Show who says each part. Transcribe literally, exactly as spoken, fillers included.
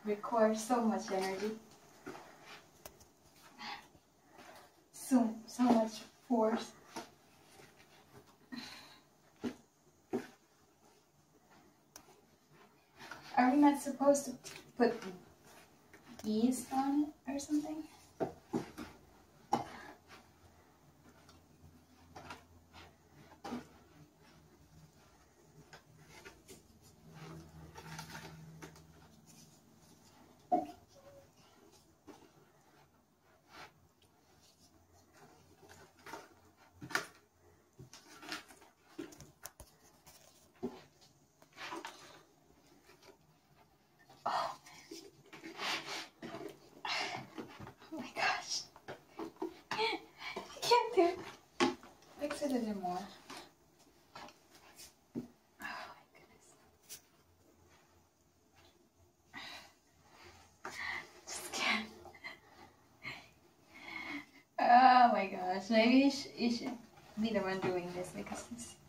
Speaker 1: requires so much energy. So, so much force. Are we not supposed to put yeast on it or something? Mix it a little more. Oh my goodness. Just can't. Oh my gosh. Maybe you, sh you should be the one doing this because it's